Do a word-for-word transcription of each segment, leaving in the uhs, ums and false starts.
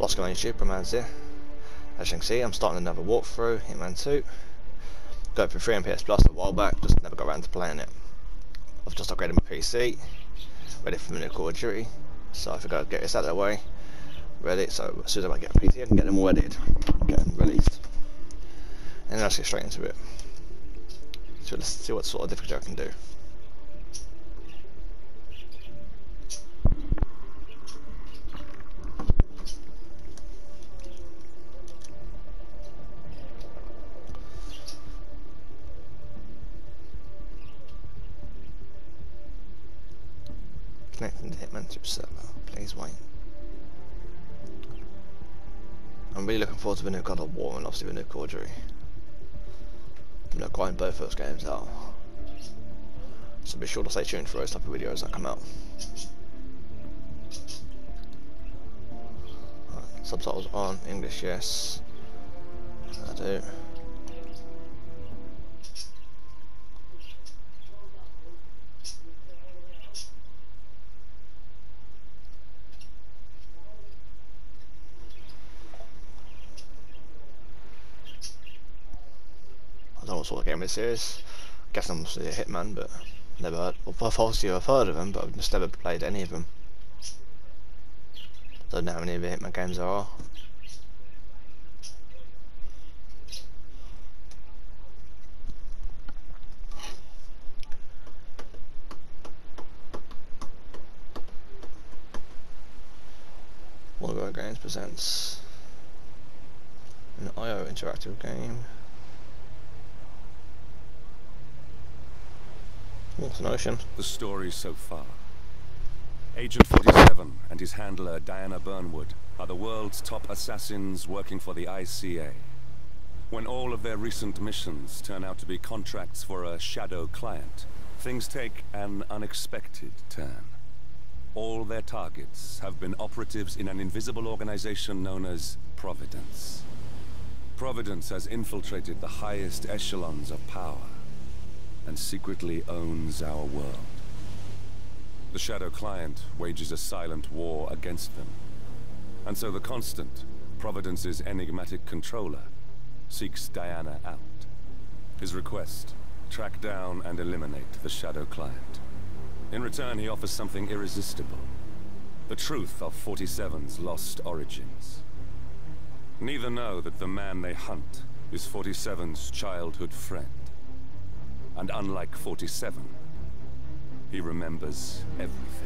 What's going on YouTube, BrummyAdz here. As you can see, I'm starting another walkthrough, Hitman two. Got it for free on P S Plus a while back, just never got around to playing it. I've just upgraded my P C, ready for my new Call of Duty, so I figured I'd get this out of the way, ready, so as soon as I get a P C I can get them all edited, get them released. And then let's get straight into it. So let's see what sort of difficulty I can do. Connecting to Hitman two server, please wait. I'm really looking forward to the new God of War and obviously the new Call of Duty. I'm not grinding both those games out, so be sure to stay tuned for those type of videos that come out. Right, subtitles on, English yes, I do. I don't know what sort of game this is. I guess I'm obviously a Hitman, but never heard, well, obviously I've heard of them, but I've just never played any of them. Don't know how many of the Hitman games there are. Warner Games presents an I O interactive game. What's an ocean? The story so far. Agent forty-seven and his handler Diana Burnwood are the world's top assassins working for the I C A. When all of their recent missions turn out to be contracts for a shadow client, things take an unexpected turn. All their targets have been operatives in an invisible organization known as Providence. Providence has infiltrated the highest echelons of power and secretly owns our world. The Shadow Client wages a silent war against them. And so the Constant, Providence's enigmatic controller, seeks Diana out. His request, track down and eliminate the Shadow Client. In return, he offers something irresistible. The truth of forty-seven's lost origins. Neither know that the man they hunt is forty-seven's childhood friend. And unlike forty-seven, he remembers everything.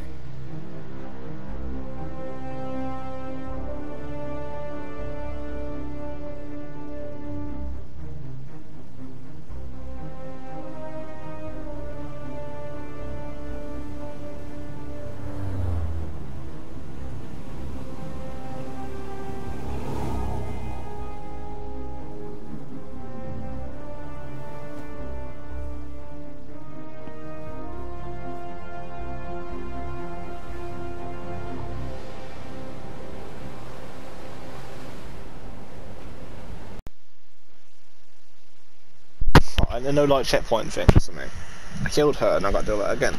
And there are no like checkpoint things. I mean, I killed her and I got to do that again.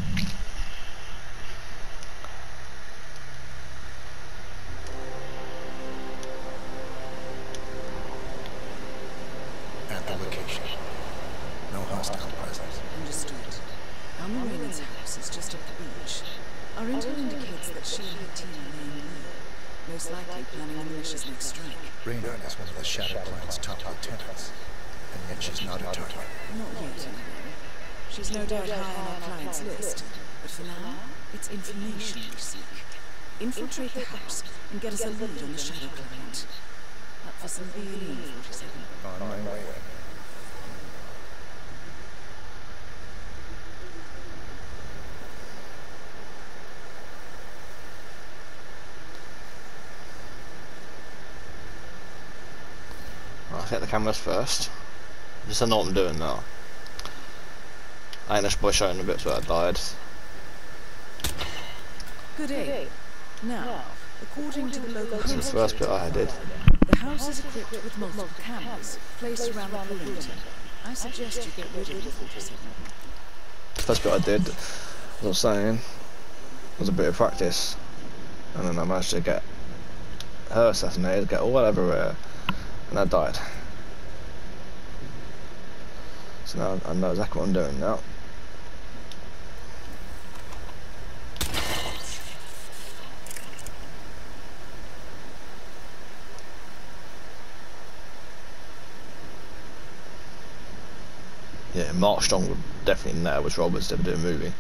At the location. No hostile presence. Understood. Our Marina's house is just up the beach. Our intel indicates that she and her team are laying low, most likely planning the militia's next strike. Reinhardt is one of the Shadow Client's top lieutenants. And yet she's not a target. Not yet, anyway. She's no doubt high on our client's list, but for now, it's information we seek. Infiltrate the house and get us a lead on the Shadow Client. Up for some B and E, forty-seven. On my way. I'll get the cameras first. Just to know what I'm doing now. I ain't just boy showing the bits where I died. Good day. Now, according to the local This is the first bit I did. the house is equipped with multiple cameras placed around the perimeter. I suggest you get rid of the forty-seven. First bit I did, as I was saying, was a bit of practice, and then I managed to get her assassinated, get all over her, and I died. So now I know exactly what I'm doing now. Yeah, Mark Strong would definitely know which Roberts to do a movie.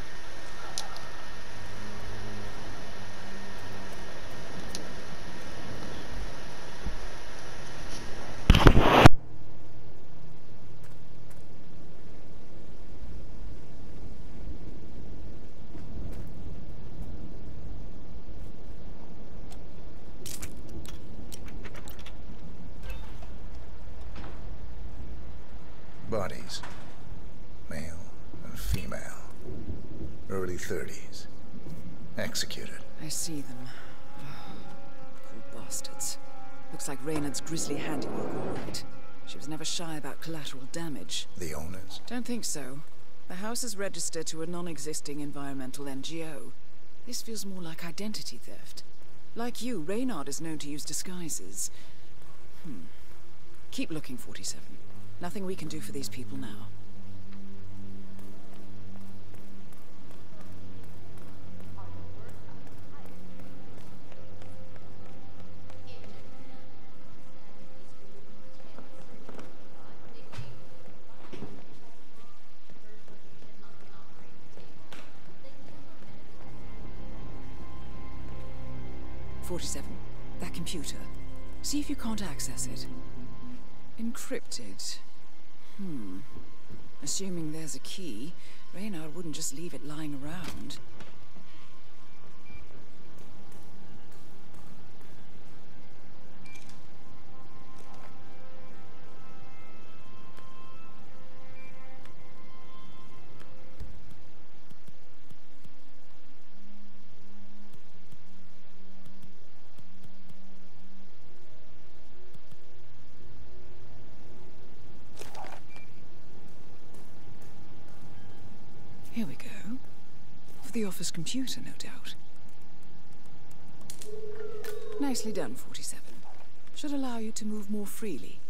Bodies. Male and female. Early thirties. Executed. I see them. Oh, poor bastards. Looks like Reynard's grisly handiwork, all right. She was never shy about collateral damage. The owners? Don't think so. The house is registered to a non-existing environmental N G O. This feels more like identity theft. Like you, Reynard is known to use disguises. Hmm. Keep looking, forty-seven. Nothing we can do for these people now. forty-seven. That computer. See if you can't access it. Encrypted. Hmm. Assuming there's a key, Reynard wouldn't just leave it lying around. Here we go. For the office computer, no doubt. Nicely done, forty-seven. Should allow you to move more freely.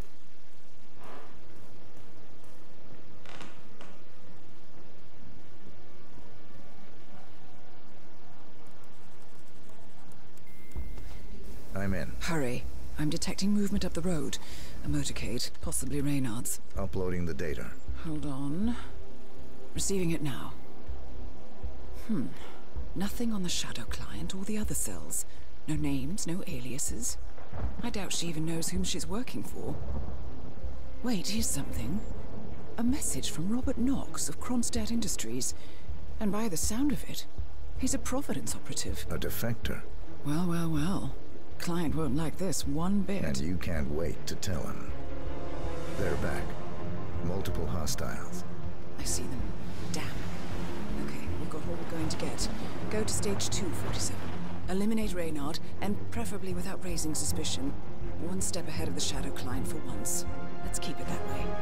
I'm in. Hurry. I'm detecting movement up the road. A motorcade, possibly Reynard's. Uploading the data. Hold on. Receiving it now. Hmm. Nothing on the shadow client or the other cells. No names, no aliases. I doubt she even knows whom she's working for. Wait, here's something. A message from Robert Knox of Kronstadt Industries. And by the sound of it, he's a Providence operative. A defector. Well, well, well. Client won't like this one bit. And you can't wait to tell him. They're back. Multiple hostiles. I see them. Damn. Okay, we've got what we're going to get. Go to stage two, forty-seven. Eliminate Reynard, and preferably without raising suspicion. One step ahead of the shadow client for once. Let's keep it that way.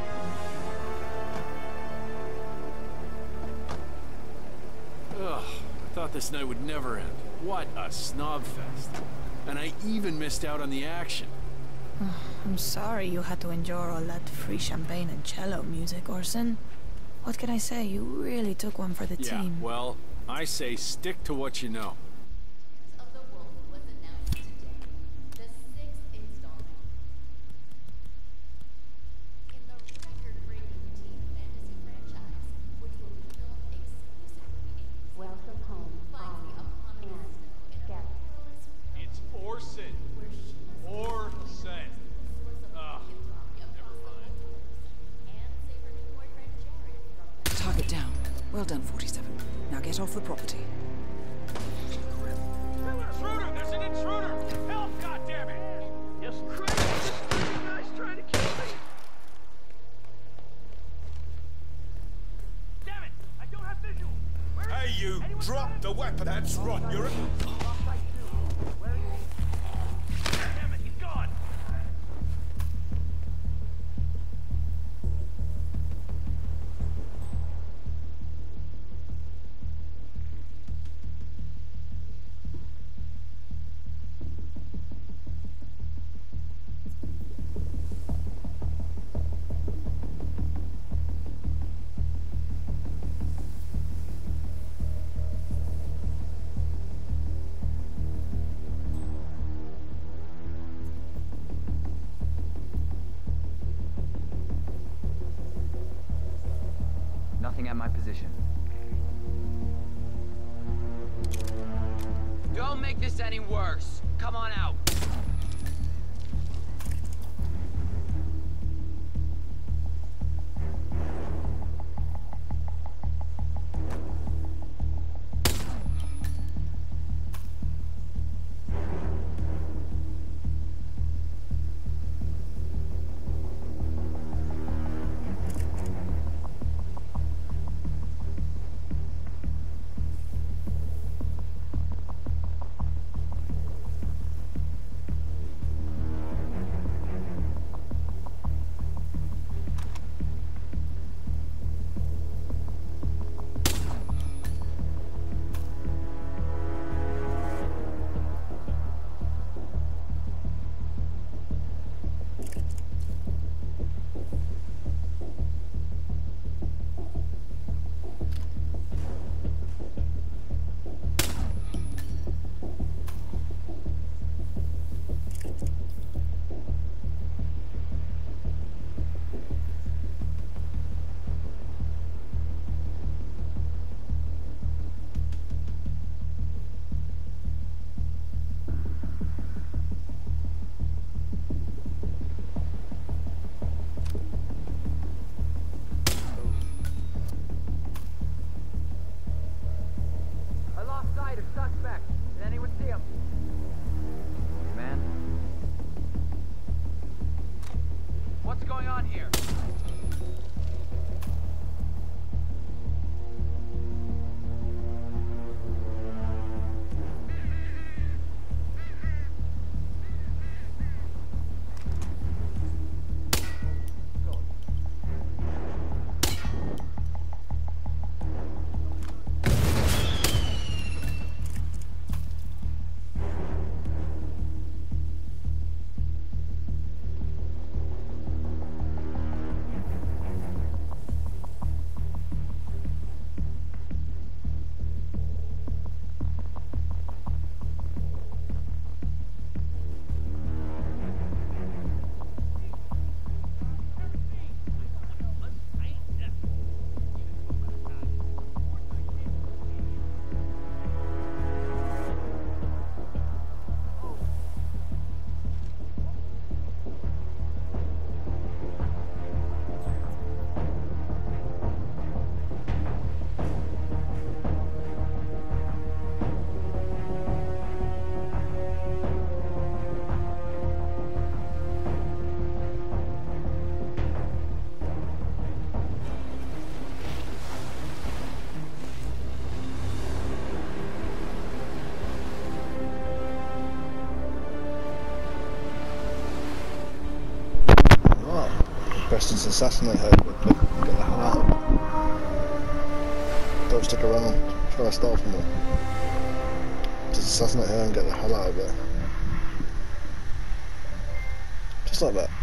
Ugh, I thought this night would never end. What a snob fest. And I even missed out on the action. I'm sorry you had to endure all that free champagne and cello music, Orson. What can I say? You really took one for the Yeah, team. well, I say stick to what you know. of the Wolf was announced today, the sixth installment in the record-breaking teen fantasy franchise, which will be filmed exclusively in Welcome home, finds the Ollie eponymous and snow in a Gary. perilous It's Orson. where she must Orson. source of Ugh, lycanthropy never across the mind. Wolf and save her new boyfriend Jared from Target down. Well done, forty-seven. Now get off the property. Intruder! There's an intruder! Help, goddammit! Yes, crazy! This guy's trying to kill me! Damn it! I don't have visual! Where is Hey, he? you! Anyone Drop got it? the weapon! That's right, you're a... Offside two. Where is he? Damn it, he's gone! Pointing at my position. Don't make this any worse. Come on out. Preston's assassinate her quickly. Get the hell out. Don't stick around. Try to start from her. Just assassinate her and get the hell out of there. Just like that.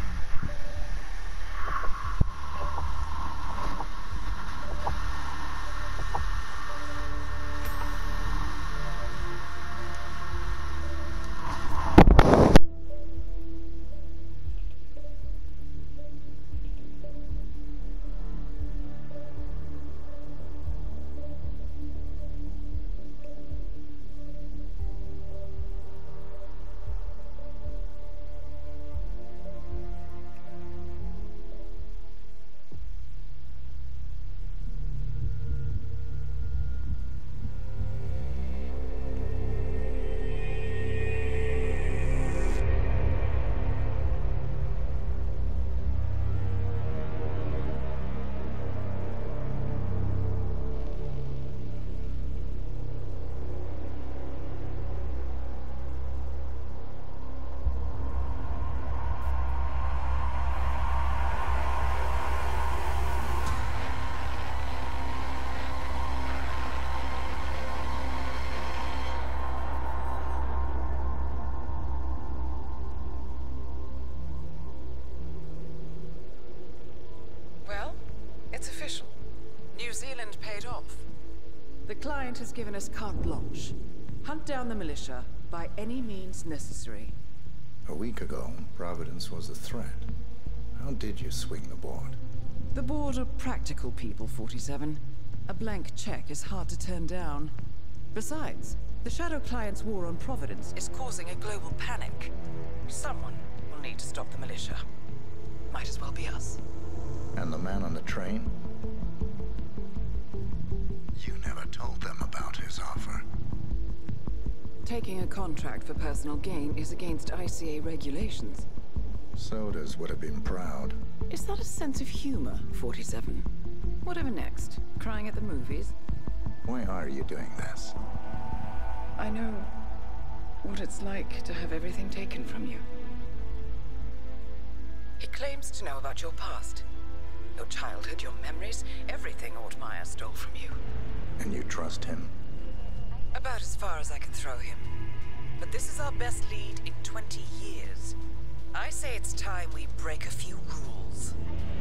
It's official. New Zealand paid off. The client has given us carte blanche. Hunt down the militia by any means necessary. A week ago, Providence was a threat. How did you swing the board? The board are practical people, forty-seven. A blank check is hard to turn down. Besides, the Shadow Client's war on Providence is causing a global panic. Someone will need to stop the militia. Might as well be us. And the man on the train? You never told them about his offer. Taking a contract for personal gain is against I C A regulations. Sodas would have been proud. Is that a sense of humor, forty-seven? Whatever next? Crying at the movies? Why are you doing this? I know what it's like to have everything taken from you. He claims to know about your past. Your childhood, your memories, everything Altmaier stole from you. And you trust him? About as far as I can throw him. But this is our best lead in twenty years. I say it's time we break a few rules.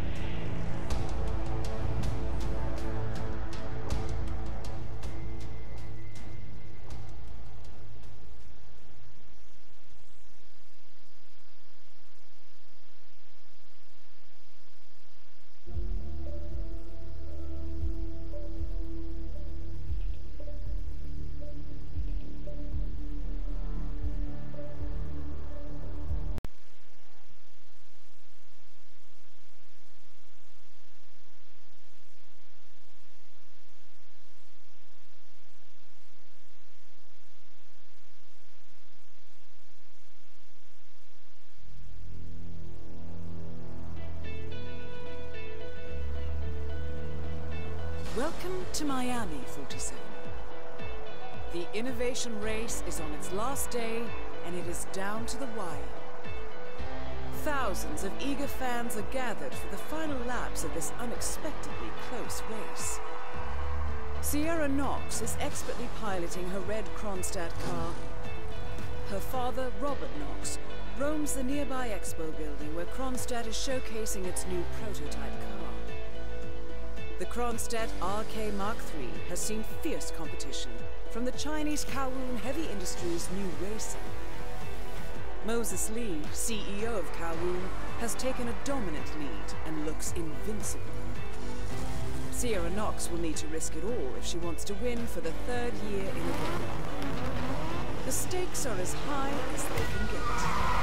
Welcome to Miami, forty-seven. The innovation race is on its last day, and it is down to the wire. Thousands of eager fans are gathered for the final laps of this unexpectedly close race. Sierra Knox is expertly piloting her red Kronstadt car. Her father, Robert Knox, roams the nearby expo building where Kronstadt is showcasing its new prototype car. The Kronstadt R K Mark three has seen fierce competition from the Chinese Kowloon Heavy Industries' new racing. Moses Lee, C E O of Kowloon, has taken a dominant lead and looks invincible. Sierra Knox will need to risk it all if she wants to win for the third year in a row. The stakes are as high as they can get.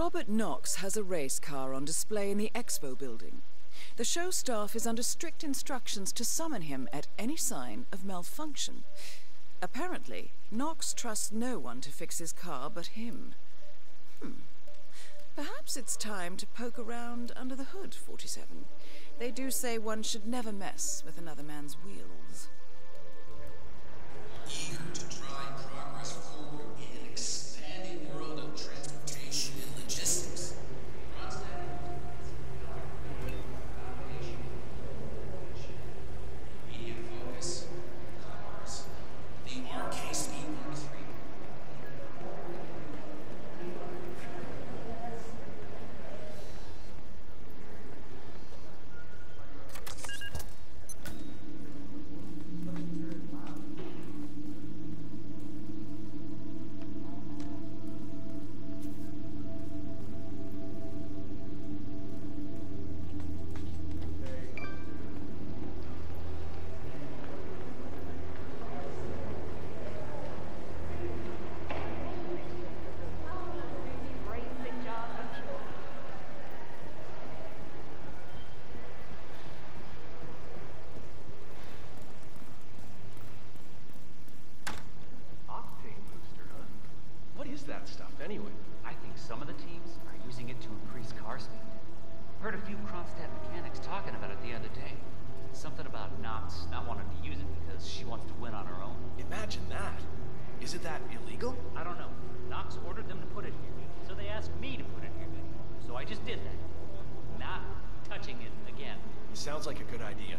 Robert Knox has a race car on display in the expo building. The show staff is under strict instructions to summon him at any sign of malfunction. Apparently, Knox trusts no one to fix his car but him. Hmm. Perhaps it's time to poke around under the hood, forty-seven. They do say one should never mess with another man's wheels. Eager to drive progress forward in an expanding world of transportation and logistics. Media focus, cars, the arcade speed mark three. That stuff anyway? I think some of the teams are using it to increase car speed. Heard a few Kronstadt mechanics talking about it the other day. Something about Knox not wanting to use it because she wants to win on her own. Imagine that. Is it that illegal? I don't know. Knox ordered them to put it here, so they asked me to put it here. So I just did that. Not touching it again. Sounds like a good idea.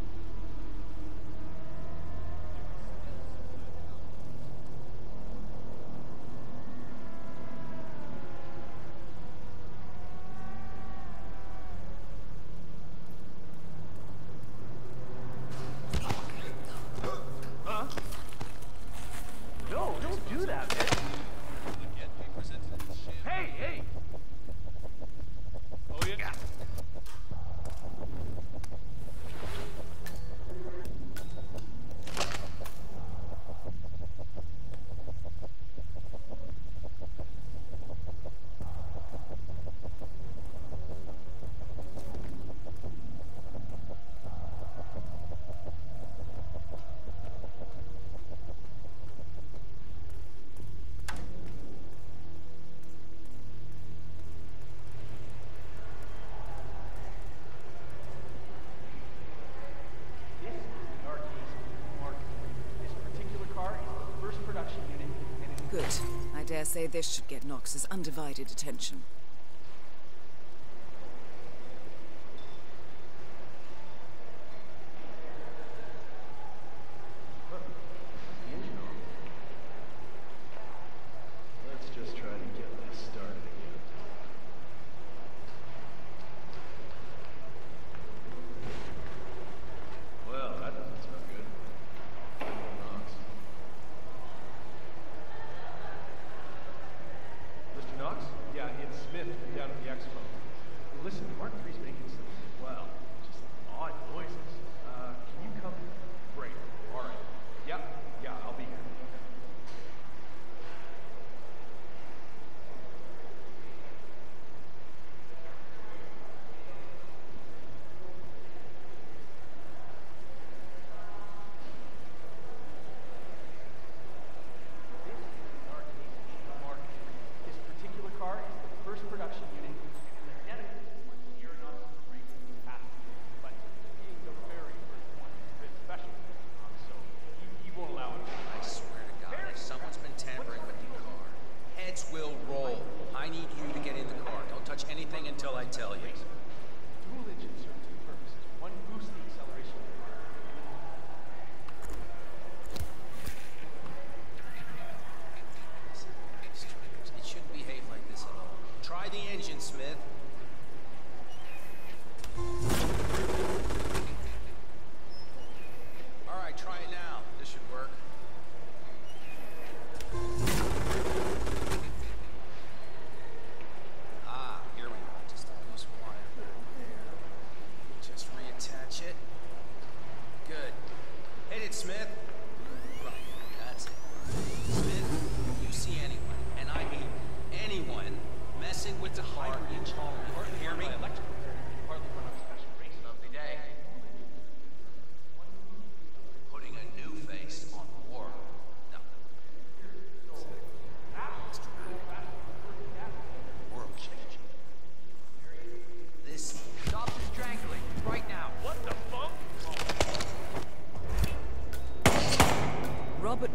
Good. I dare say this should get Knox's undivided attention. Let's just try to get this started again. Well, that doesn't sound good. Knox. Mister Knox? Yeah, it's Smith.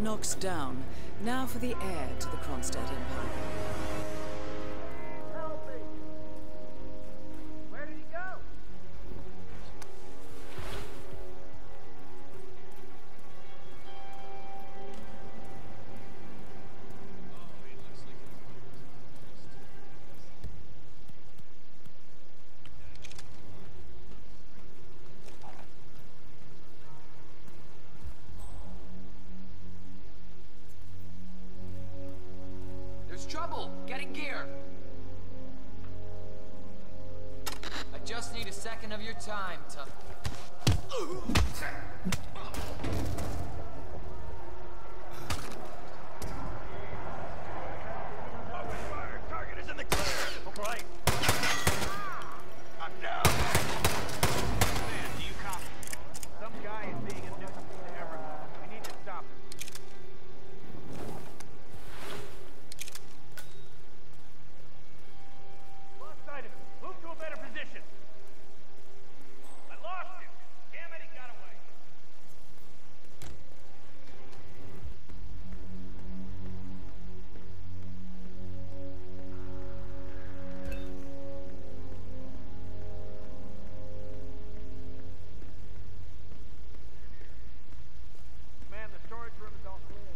Nox down. Now for the heir to the Kronstadt Empire. Help me! Where did he go? There's trouble getting gear. I just need a second of your time to... Target is in the clear! Right. I'm down! Man, do you copy? Some guy is being a nuisance to everyone. We need to stop him. Lost sight of him. Move to a better position. I lost him. Damn it, he got away. Man, the storage room is all clear.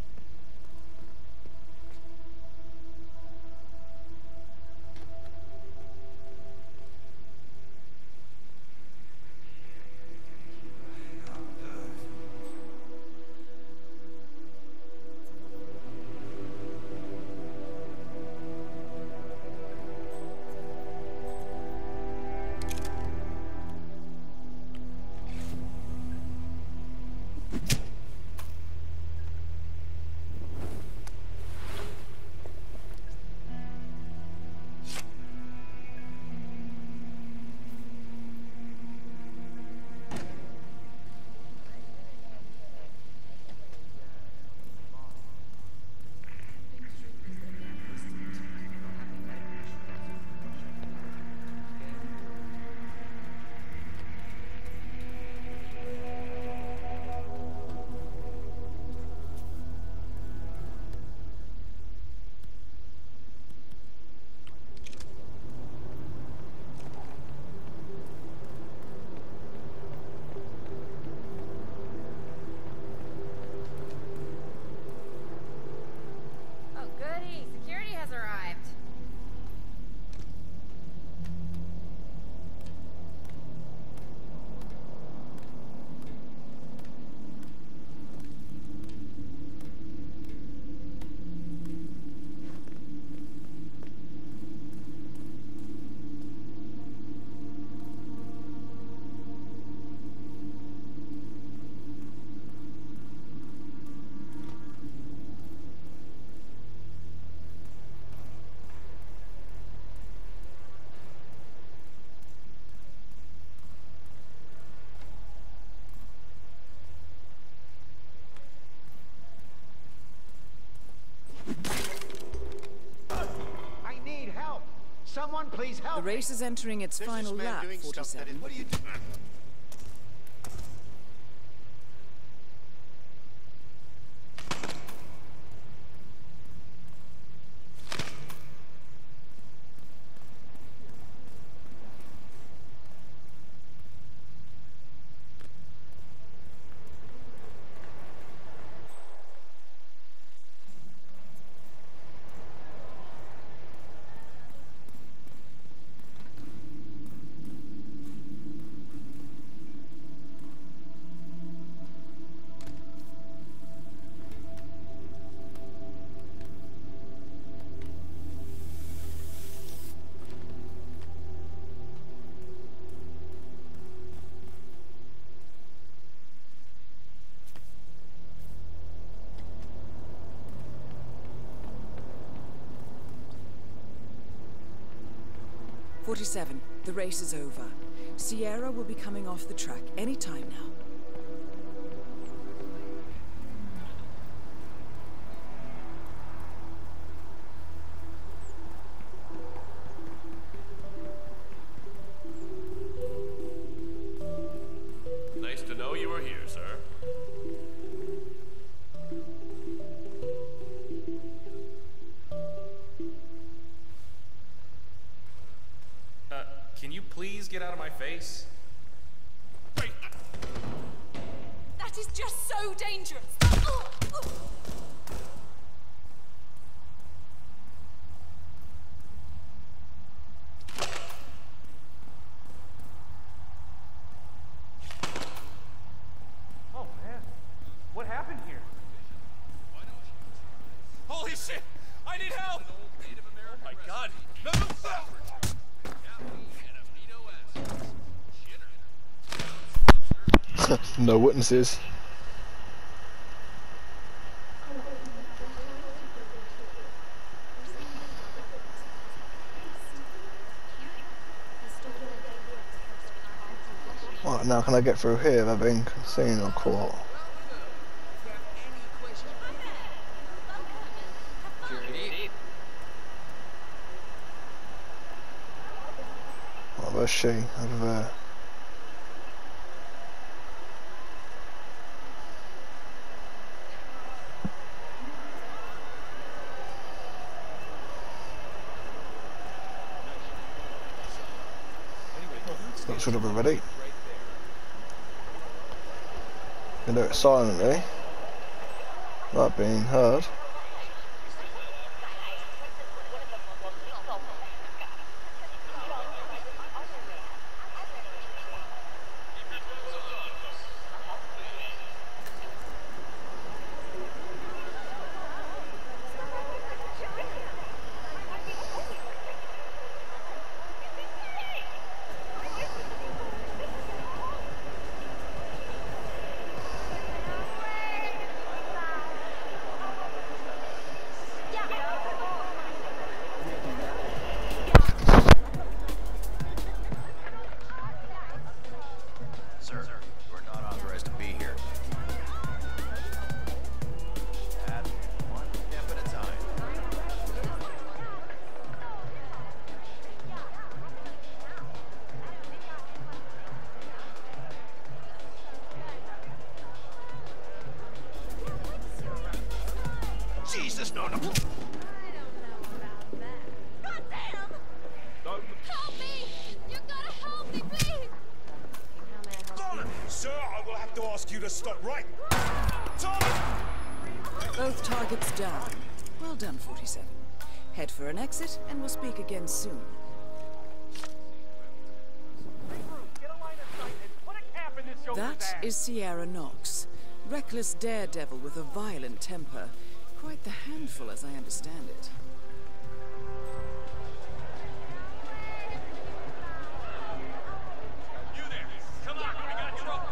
Oh, goody. Security has arrived. I need help. Someone please help The me. race is entering its There's final this man lap, doing stuff that is- forty-seven. What are you doing? forty-seven. The race is over. Sierra will be coming off the track any time now. Nice to know you were here, sir. please get out of my face? Wait. That is just so dangerous. Oh, oh. Oh man, what happened here? Holy shit! I need help! Oh my god! No, no, no! No witnesses. Right, now can I get through here without being seen or caught? Oh, where's she? Over there. That should have been ready. You do it silently, without being heard. Jesus, no, no. Sir, I will have to ask you to stop right. Both targets down. Well done, forty-seven. Head for an exit, and we'll speak again soon. That is Sierra Knox. Reckless daredevil with a violent temper. Quite the handful, as I understand it. You there! Come on, we got trouble!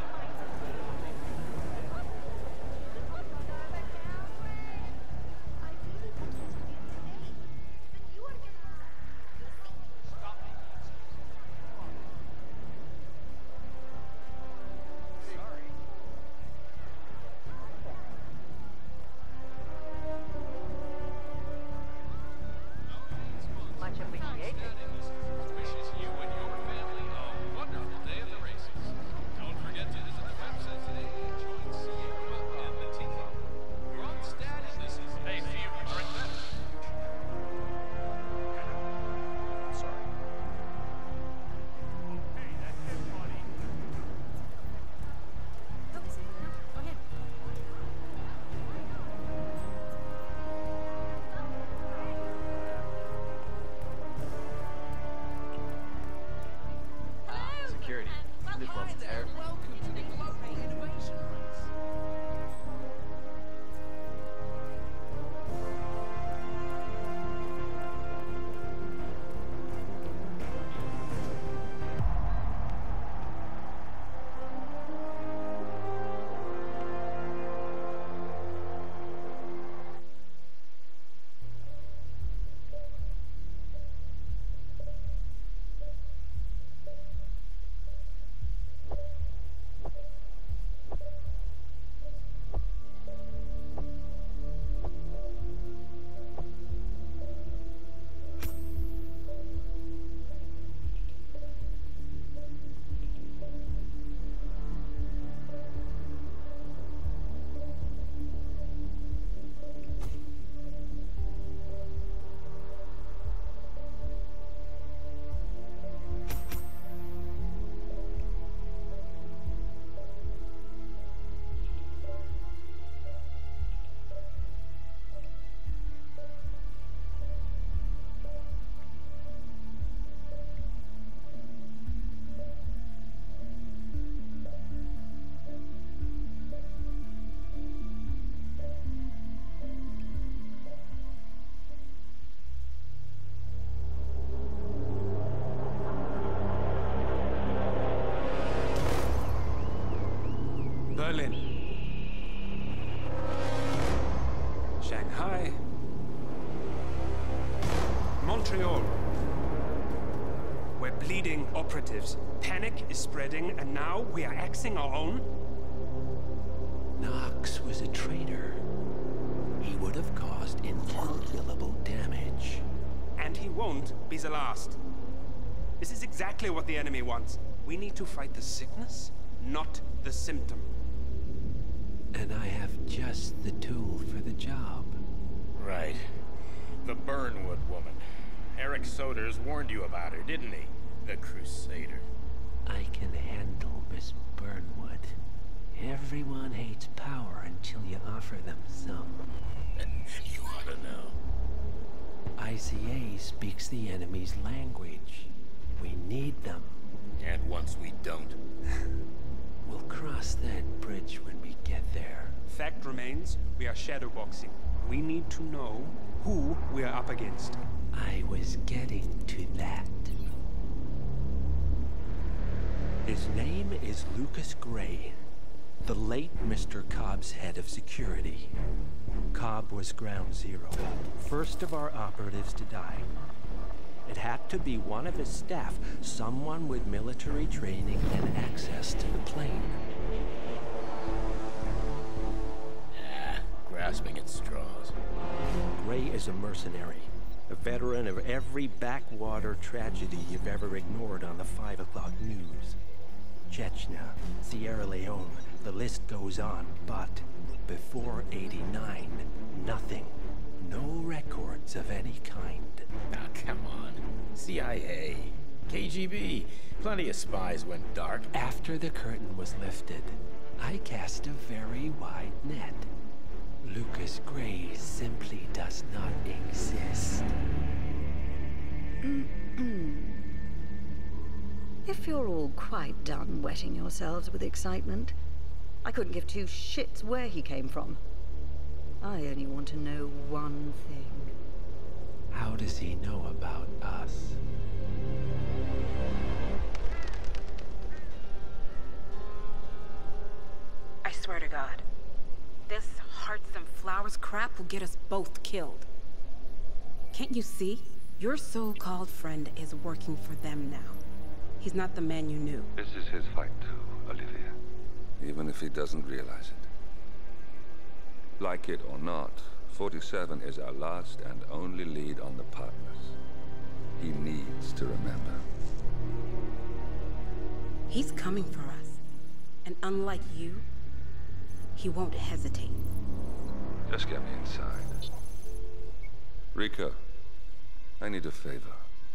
Berlin. Shanghai. Montreal. We're bleeding operatives. Panic is spreading, and now we are axing our own? Knox was a traitor. He would have caused incalculable damage. And he won't be the last. This is exactly what the enemy wants. We need to fight the sickness, not the symptom. And I have just the tool for the job. Right. The Burnwood woman. Eric Soders warned you about her, didn't he? The Crusader. I can handle Miss Burnwood. Everyone hates power until you offer them some. You ought to know. I C A speaks the enemy's language. We need them. And once we don't? We'll cross that bridge when we get there. Fact remains, we are shadowboxing. We need to know who we are up against. I was getting to that. His name is Lucas Gray, the late Mister Cobb's head of security. Cobb was ground zero, first of our operatives to die. It had to be one of his staff, someone with military training and access to the plane. Ah, grasping at straws. Gray is a mercenary, a veteran of every backwater tragedy you've ever ignored on the five o'clock news. Chechnya, Sierra Leone, the list goes on, but before eighty-nine, nothing. No records of any kind. Ah, come on. C I A, K G B, plenty of spies went dark. After the curtain was lifted, I cast a very wide net. Lucas Gray simply does not exist. If you're all quite done wetting yourselves with excitement, I couldn't give two shits where he came from. I only want to know one thing. How does he know about us? I swear to God, this hearts and flowers crap will get us both killed. Can't you see? Your so-called friend is working for them now. He's not the man you knew. This is his fight too, Olivia. Even if he doesn't realize it. Like it or not, forty-seven is our last and only lead on the partners. He needs to remember. He's coming for us. And unlike you, he won't hesitate. Just get me inside. Rico, I need a favor.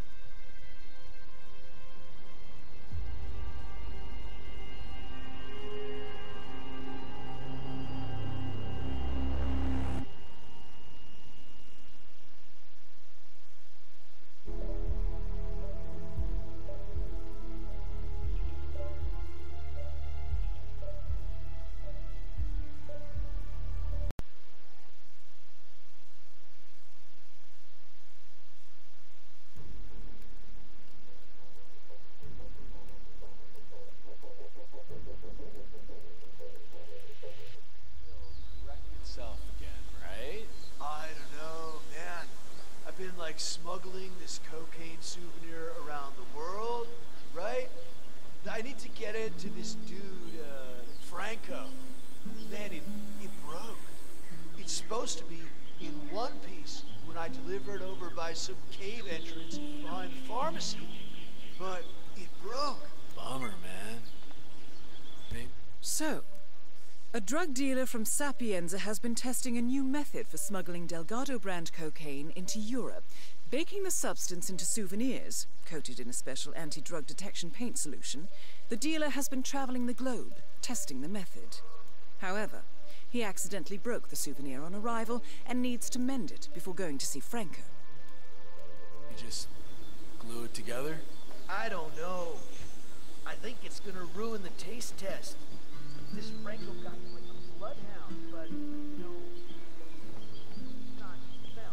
Smuggling this cocaine souvenir around the world, right? I need to get it to this dude, uh, Franco. Man, it, it broke. It's supposed to be in one piece when I deliver it over by some cave entrance behind the pharmacy. But it broke. Bummer, man. Maybe. So, a drug dealer from Sapienza has been testing a new method for smuggling Delgado brand cocaine into Europe, baking the substance into souvenirs, coated in a special anti-drug detection paint solution. The dealer has been traveling the globe, testing the method. However, he accidentally broke the souvenir on arrival and needs to mend it before going to see Franco. You just glue it together? I don't know. I think it's gonna ruin the taste test. This Franco guy's like a bloodhound, but, you know, not smell.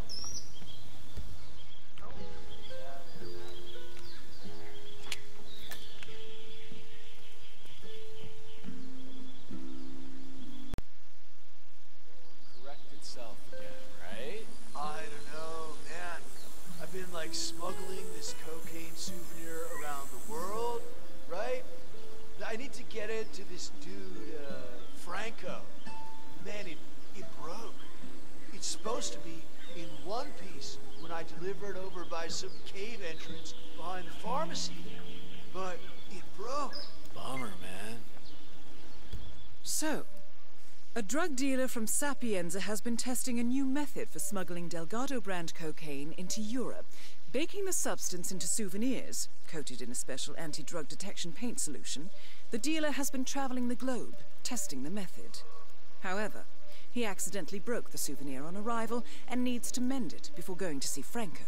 like smuggling this cocaine souvenir around the world, right? I need to get it to this dude, uh, Franco. Man, it, it broke. It's supposed to be in one piece when I deliver it over by some cave entrance behind the pharmacy. But it broke. Bummer, man. So, a drug dealer from Sapienza has been testing a new method for smuggling Delgado brand cocaine into Europe, baking the substance into souvenirs, coated in a special anti-drug detection paint solution. The dealer has been traveling the globe, testing the method. However, he accidentally broke the souvenir on arrival and needs to mend it before going to see Franco.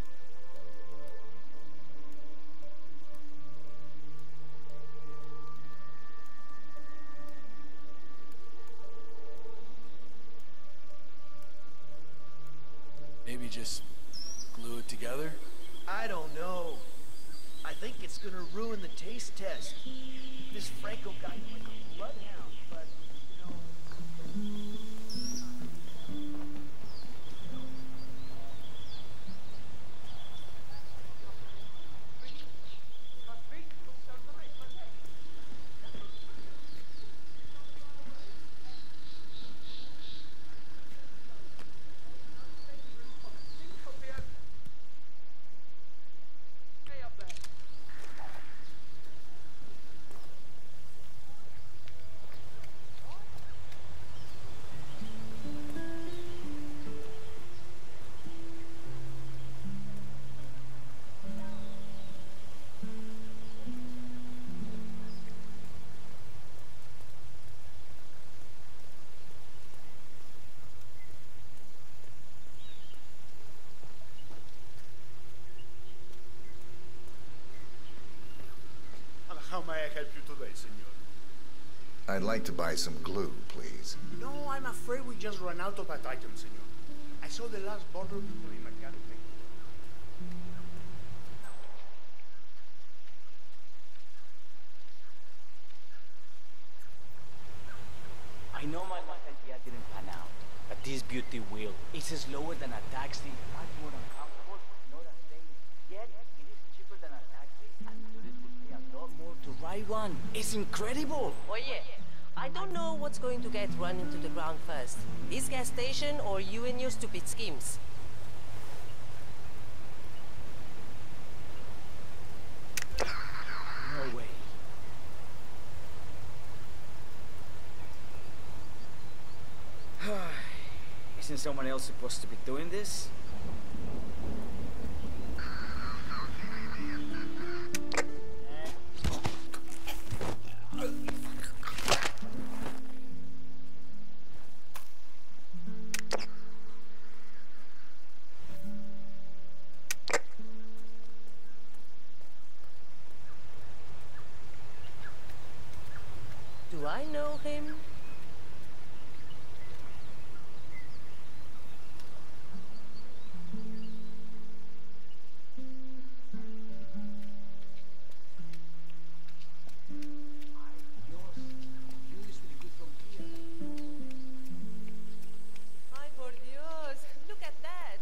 Maybe just glue it together? I don't know. I think it's gonna ruin the taste test. This Franco guy is like a bloodhound, but, you know... How may I help you today, senor? I'd like to buy some glue, please. No, I'm afraid we just ran out of that item, senor. I saw the last bottle to the mechanic. I know my life idea didn't pan out, but this beauty will. It's slower than a taxi, much more uncomfortable, you know that thing? Yet, it is cheaper than a taxi, and tourists will pay a lot more to ride one. It's incredible! Oye, I don't know what's going to get run into the ground first. This gas station or you and your stupid schemes. No way. Isn't someone else supposed to be doing this? Do I know him? Ay, por Dios, look at that.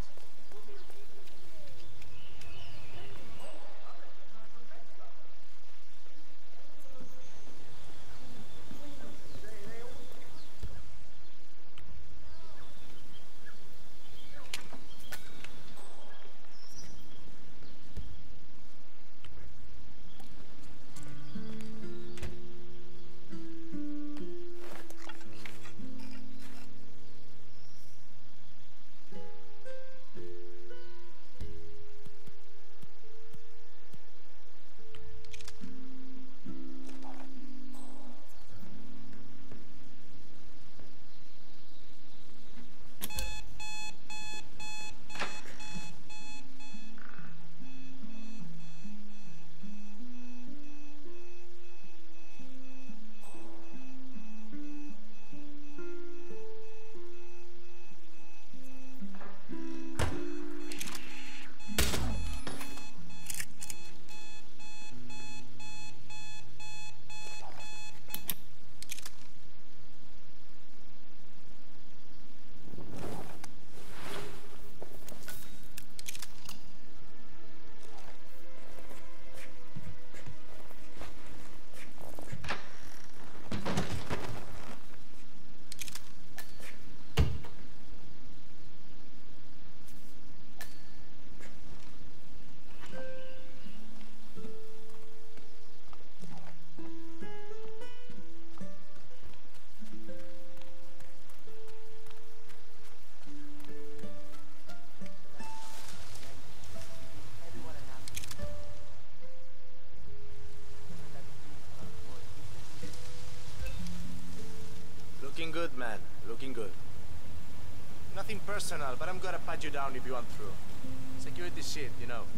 personal, but I'm gonna pat you down if you want through. Security shit, you know.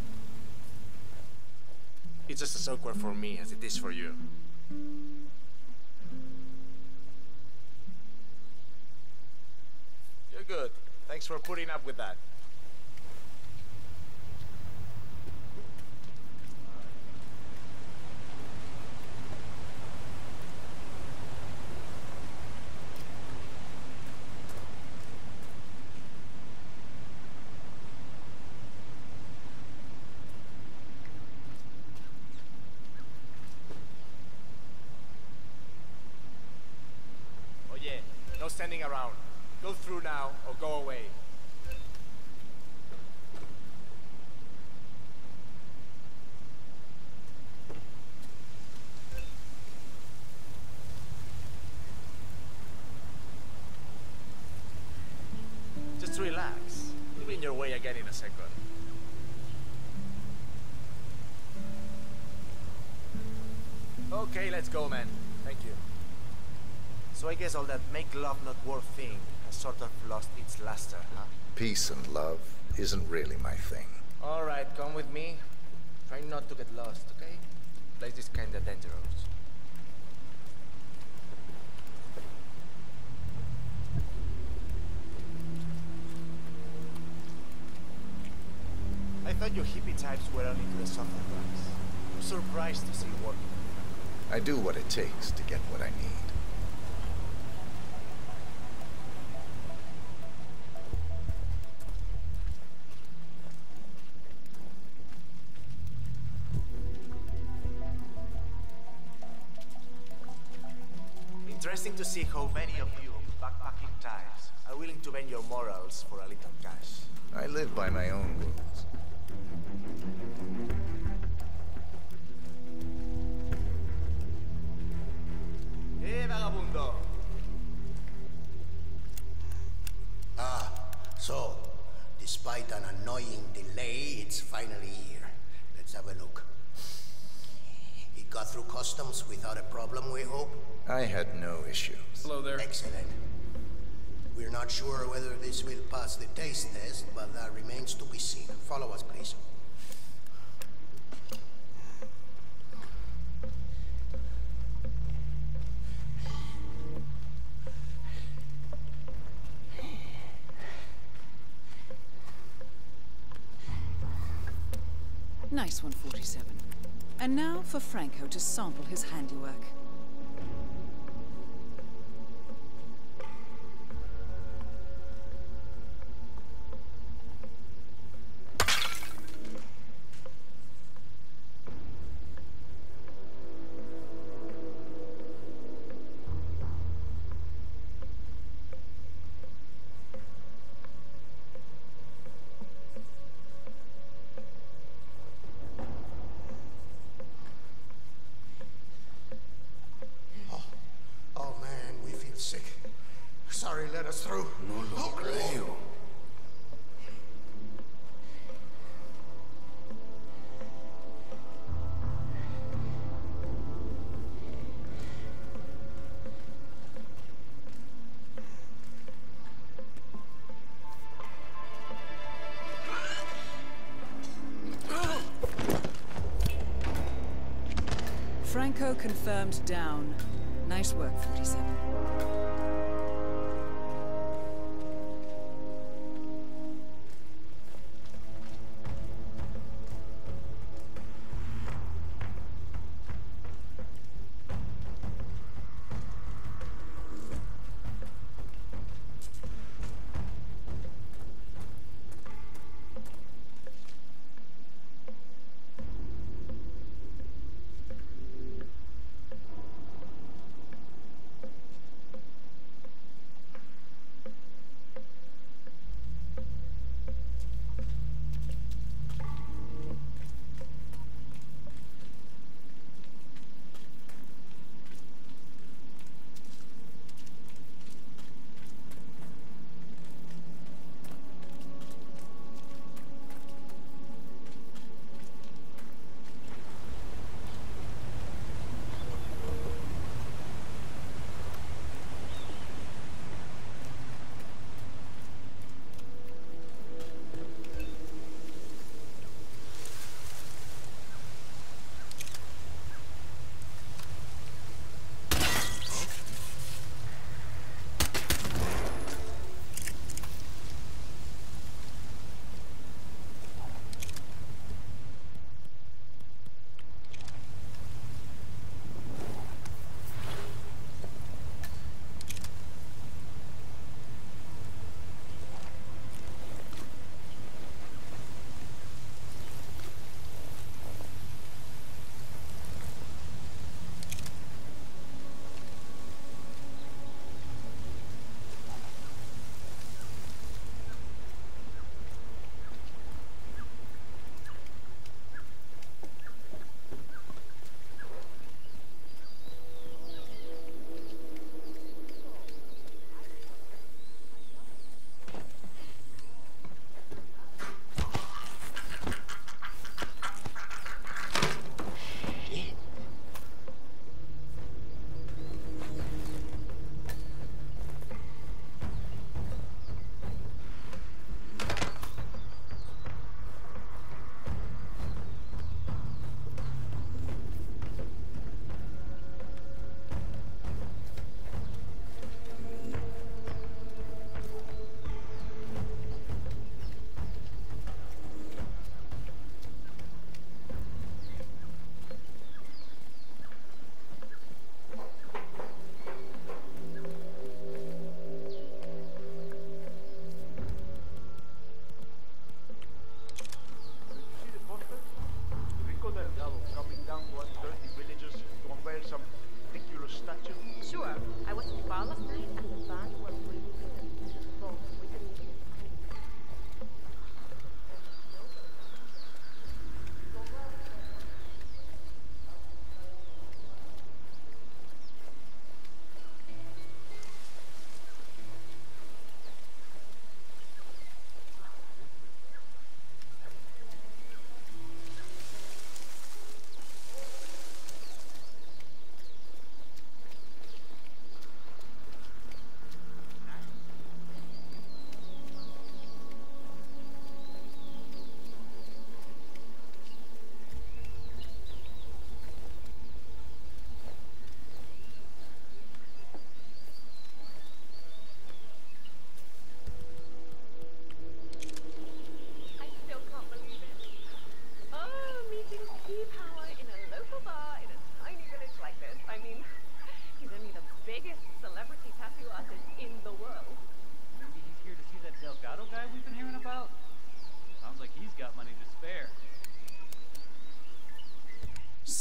It's just as awkward for me as it is for you. You're good. Thanks for putting up with that. No standing around. Go through now or go away. Just relax. You'll be in your way again in a second. Okay, let's go, man. Thank you. So I guess all that make love not war thing has sort of lost its luster, huh? Peace and love isn't really my thing. All right, come with me. Try not to get lost, okay? Place is kinda dangerous. I thought you hippie types were only to the softer drugs. I'm surprised to see you working. I do what it takes to get what I need. Interesting to see how many of you backpacking types are willing to bend your morals for a little cash. I live by my own rules. Hey, vagabundo! Ah, so, despite an annoying delay, it's finally here. Let's have a look. It got through customs without a problem, we hope? I had no issues. Hello there. Excellent. We're not sure whether this will pass the taste test, but that remains to be seen. Follow us, please. Nice one, forty-seven. And now for Franco to sample his handiwork. Sorry, let us through. No lo creo. Franco confirmed down. Nice work, forty-seven.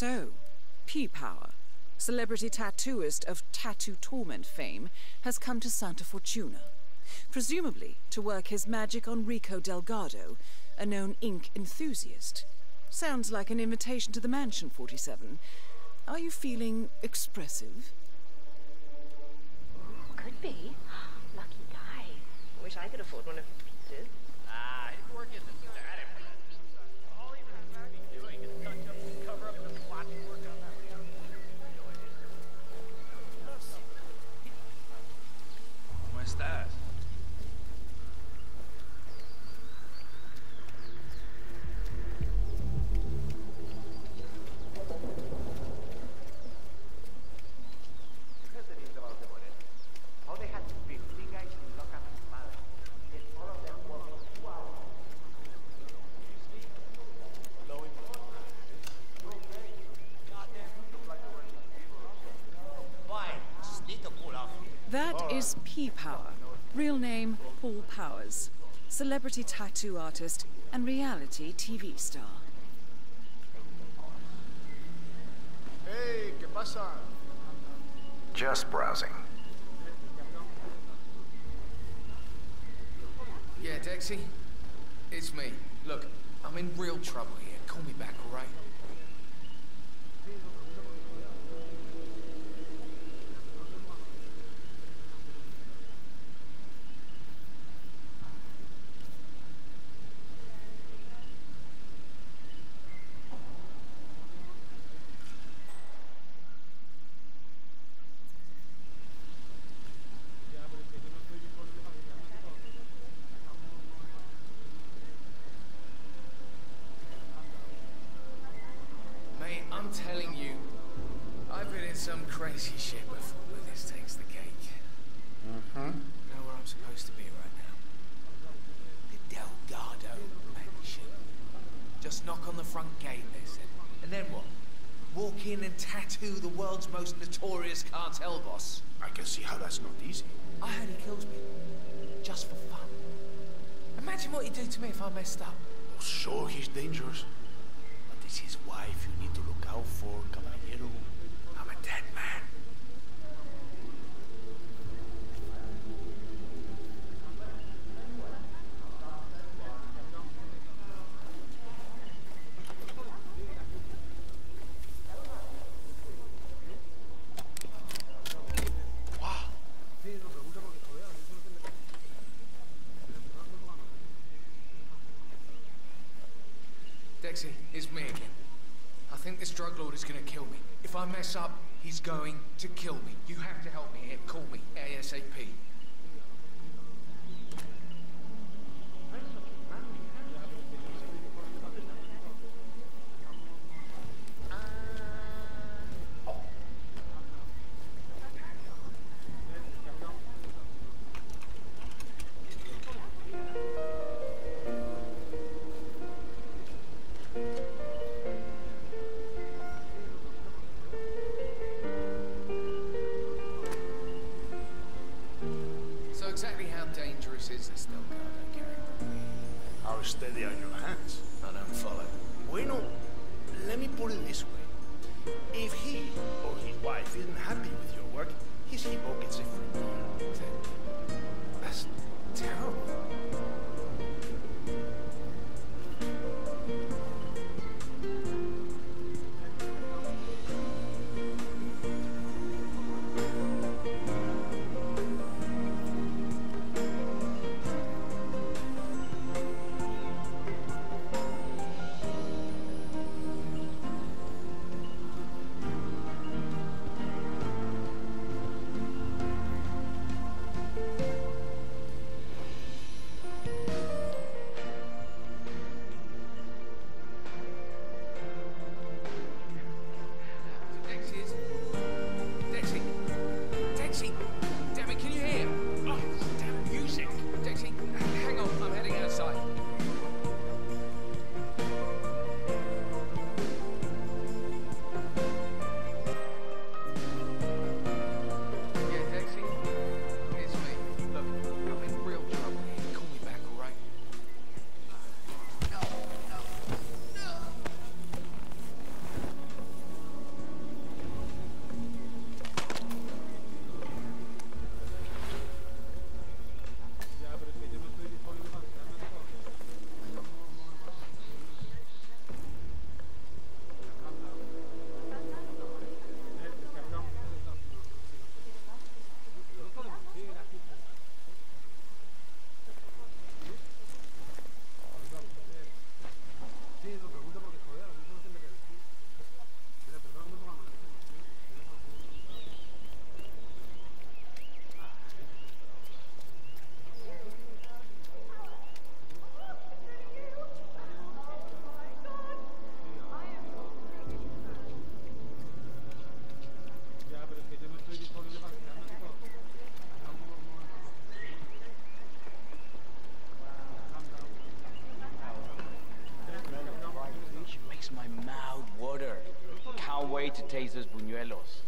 So, P-Power, celebrity tattooist of Tattoo Torment fame, has come to Santa Fortuna, presumably to work his magic on Rico Delgado, a known ink enthusiast. Sounds like an invitation to the mansion, forty-seven. Are you feeling expressive? Could be. Lucky guy. Wish I could afford one of his pizzas. Ah, his work isn't that important. All he really should be doing is touch up and cover up the plot work on that. ¿Cómo estás? That is P-Power. Real name, Paul Powers. Celebrity tattoo artist and reality T V star. Hey, ¿qué pasa? Just browsing. Yeah, Dexy? It's me. Look, I'm in real trouble here. Call me back, all right? I'm telling you, I've been in some crazy shit before, but this takes the cake. Mm-hmm. Know where I'm supposed to be right now? The Delgado mansion. Just knock on the front gate, they said. And then what? Walk in and tattoo the world's most notorious cartel boss. I can see how that's not easy. I heard he kills people. Just for fun. Imagine what he'd do to me if I messed up. Oh, sure, he's dangerous. But this is his wife you need to look out for, caballero. I'm a dead man. Dexy, it's me again. I think this drug lord is gonna kill me. If I mess up, he's going to kill me. You have to help me here. Call me ASAP. So exactly how dangerous is this Delgado character? How steady are your hands? I don't follow. Bueno, let me put it this way. If he or his wife isn't happy with your work, his hippo gets a free meal. That's terrible. wait to taste those buñuelos.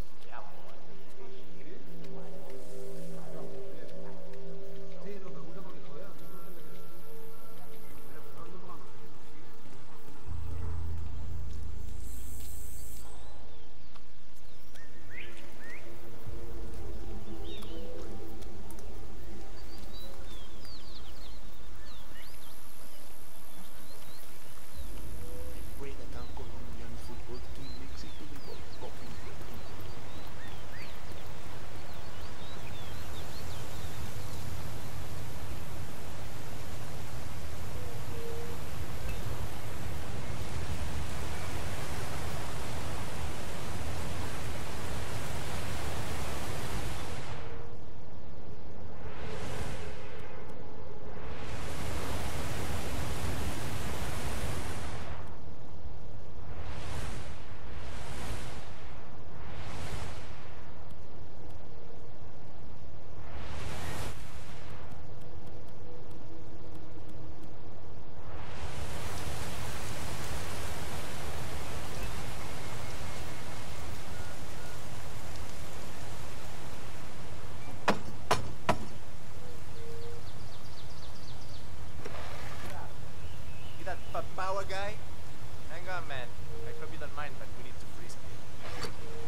Power guy? Hang on, man. I hope you don't mind, but we need to freeze me.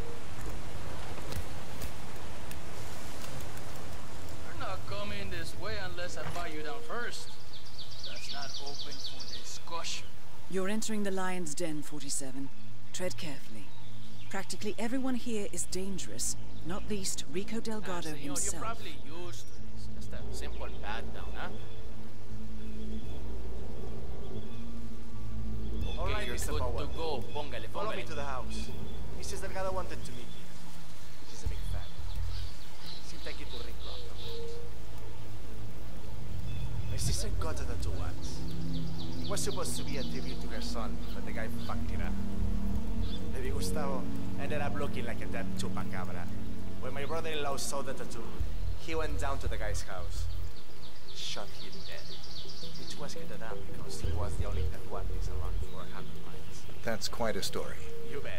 We're not coming this way unless I buy you down first. That's not open for discussion. You're entering the Lion's Den, forty-seven. Tread carefully. Practically everyone here is dangerous, not least Rico Delgado ah, senor, himself. You're probably used to this. Just a simple pat down, huh? All right, you're Mister good Power. to go. Póngale, Follow me póngale. to the house. Missus Delgado wanted to meet you. She's a big fan. She'll take you to Rico afterwards. My sister got a tattoo once. It was supposed to be a tribute to her son, but the guy fucked it up. Baby Gustavo ended up looking like a dead chupacabra. When my brother-in-law saw the tattoo, he went down to the guy's house, shot him dead. Which was good enough because he was the only tattoo artist around for a hundred miles. That's quite a story. You bet.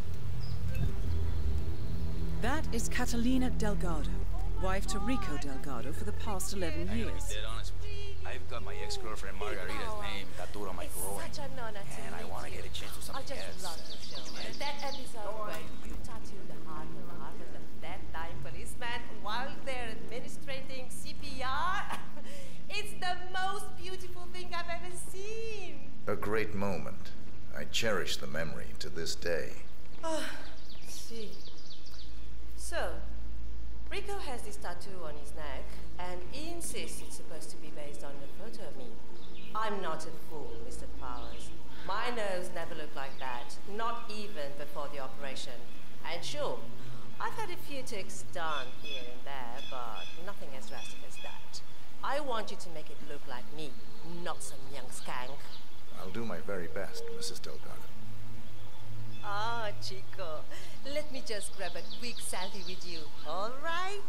That is Catalina Delgado, wife to Rico Delgado for the past eleven I gotta be years. dead honest with you. I've got my ex-girlfriend Margarita's name tattooed on my groin. Such an honor to And I meet want to you. get a chance to I something just else. love the show. That episode where you tattooed the heart of the heart of the dead-dying policeman while they're administrating C P R. It's the most beautiful thing I've ever seen. A great moment. I cherish the memory to this day. Ah, see. So, Rico has this tattoo on his neck, and he insists it's supposed to be based on a photo of me. I'm not a fool, Mister Powers. My nose never looked like that, not even before the operation. And sure, I've had a few ticks done here and there, but nothing as drastic as that. I want you to make it look like me, not some young skank. I'll do my very best, Missus Delgado. Ah, Chico, let me just grab a quick selfie with you, all right?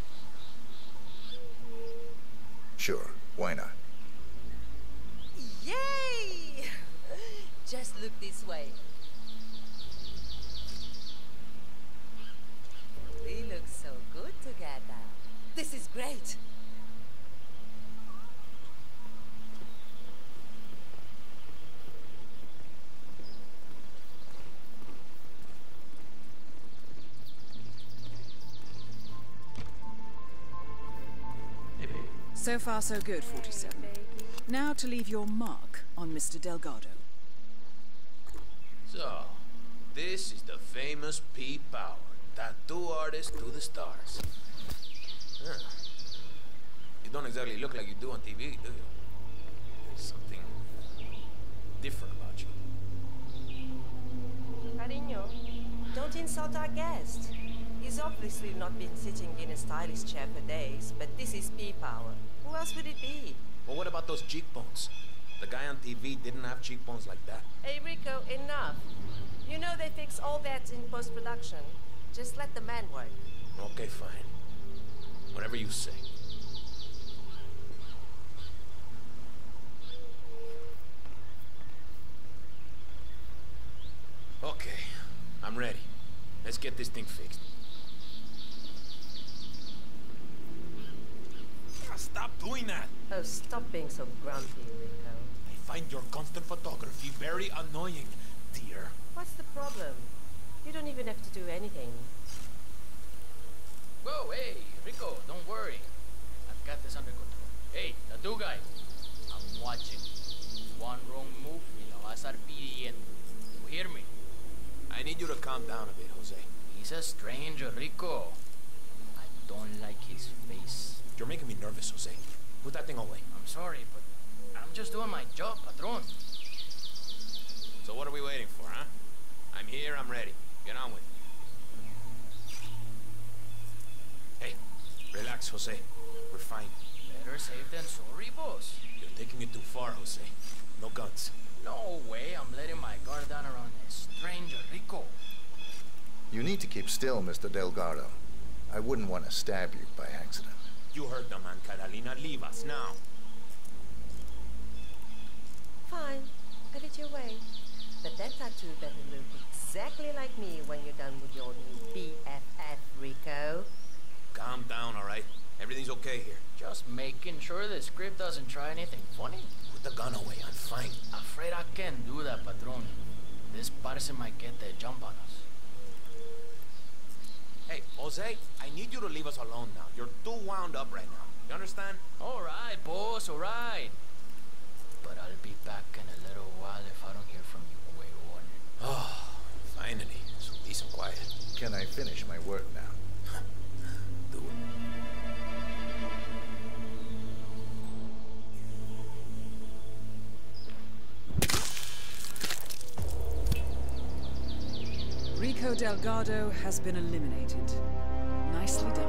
Sure, why not? Yay! Just look this way. We look so good together. This is great. So far, so good, forty-seven. Now to leave your mark on Mister Delgado. So, this is the famous P. Power, tattoo artist to the stars. Huh. You don't exactly look like you do on T V, do you? There's something different about you. Cariño, don't insult our guest. He's obviously not been sitting in a stylish chair for days, but this is P. Power. Who else would it be? Well, what about those cheekbones? The guy on T V didn't have cheekbones like that. Hey, Rico, enough. You know they fix all that in post-production. Just let the man work. Okay, fine. Whatever you say. Okay, I'm ready. get this thing fixed. Ah, stop doing that! Oh, stop being so grumpy, Rico. I find your constant photography very annoying, dear. What's the problem? You don't even have to do anything. Whoa, hey, Rico, don't worry. I've got this under control. Hey, tattoo guy. I'm watching. One wrong move, y la vas a estar pidiendo. You hear me? I need you to calm down a bit, Jose. He's a stranger, Rico. I don't like his face. You're making me nervous, Jose. Put that thing away. I'm sorry, but I'm just doing my job, patron. So what are we waiting for, huh? I'm here, I'm ready. Get on with it. Hey, relax, Jose. We're fine. Better safe than sorry, boss. You're taking it too far, Jose. No guns. No way I'm letting my guard down around a stranger, Rico. You need to keep still, Mister Delgado. I wouldn't want to stab you by accident. You heard the man, Catalina. Leave us now. Fine. Have it your way. But that tattoo better look exactly like me when you're done with your new B F F, Rico. Calm down, all right? Everything's okay here. Just making sure the script doesn't try anything funny. Put the gun away. I'm fine. Afraid I can't do that, patron. This person might get the jump on us. Hey, Jose, I need you to leave us alone now. You're too wound up right now. You understand? All right, boss, all right. But I'll be back in a little while if I don't hear from you, huevón. Oh, finally. So peace and quiet. Can I finish my work now? Do it. Rico Delgado has been eliminated. Nicely done.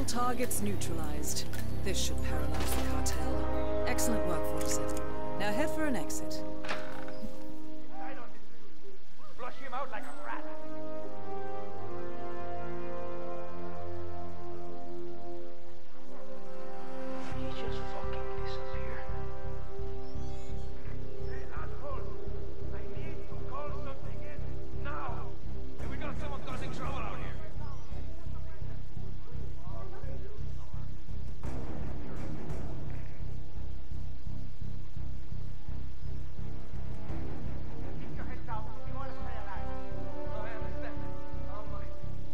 All targets neutralized. This should paralyze the cartel. Excellent work, forty-seven. Now head for an exit. I don't disagree with you. Flush him out like a rat. He just fucking disappeared. Hey, asshole. I need to call something in now. Hey, we got someone causing trouble out here. Keep your head down. If you want to stay alive. I understand. I'll wait.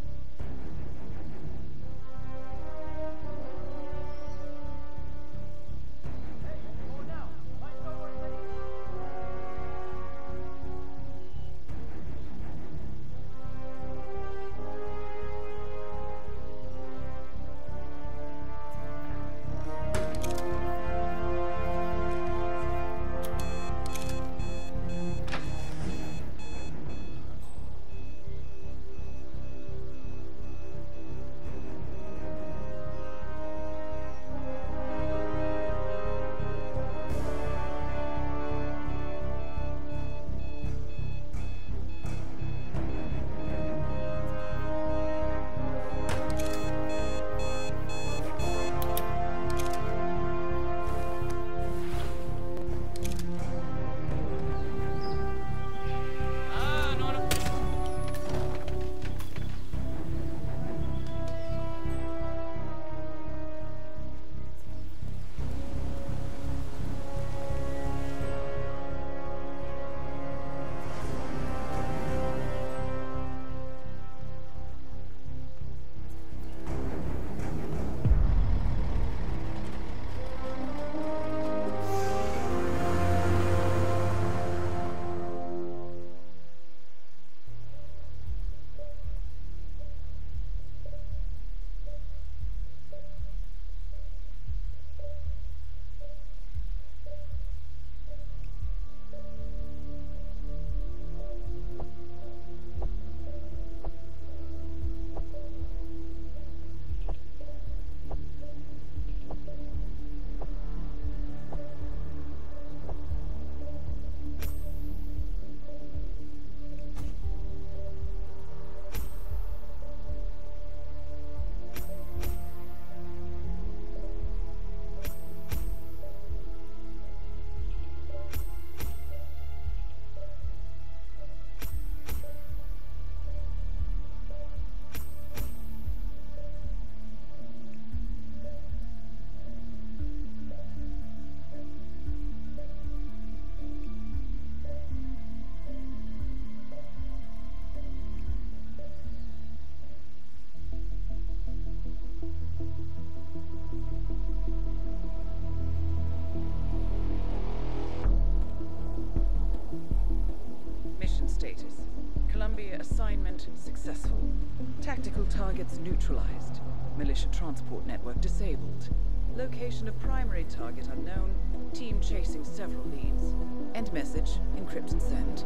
Status. Columbia assignment successful. Tactical targets neutralized. Militia transport network disabled. Location of primary target unknown. Team chasing several leads. End message. Encrypt and send.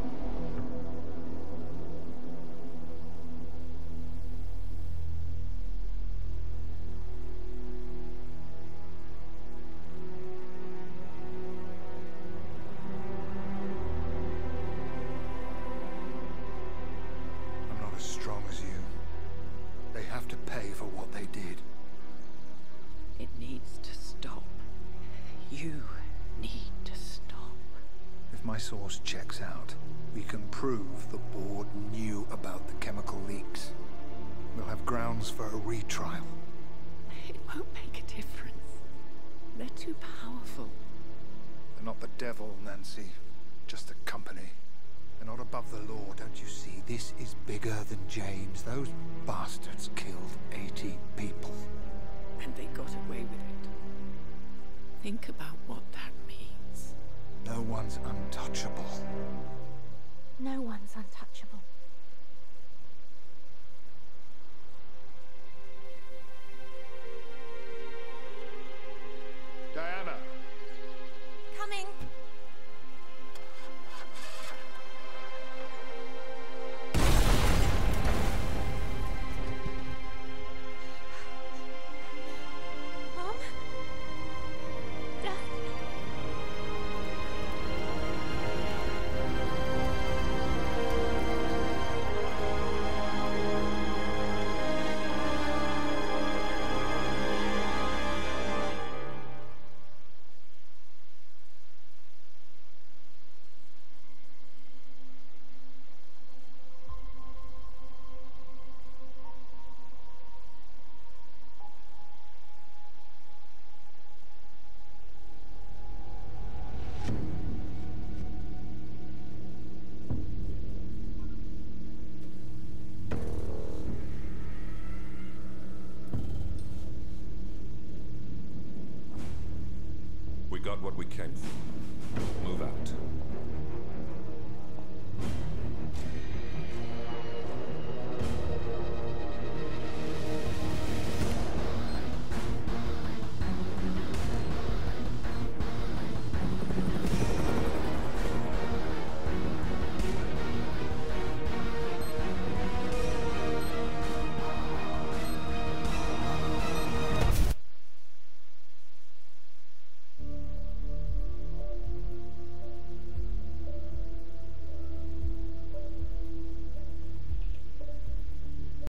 Source checks out, we can prove the board knew about the chemical leaks. We'll have grounds for a retrial. It won't make a difference. They're too powerful. They're not the devil, Nancy. Just a company. They're not above the law, don't you see? This is bigger than James. Those bastards killed eighty people. And they got away with it. Think about what that means. No one's untouchable. No one's untouchable. Diana! Coming! got what we came for. Move out.